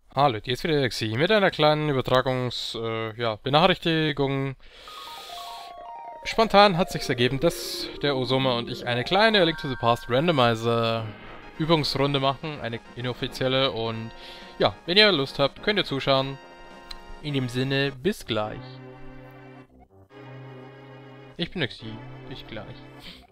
Hallo, hier ist wieder der Xi mit einer kleinen Benachrichtigung. Spontan hat sich ergeben, dass der Osoma und ich eine kleine A Link to the Past Randomizer Übungsrunde machen, eine inoffizielle, und ja, wenn ihr Lust habt, könnt ihr zuschauen. In dem Sinne, bis gleich. Ich bin der Xi, bis gleich.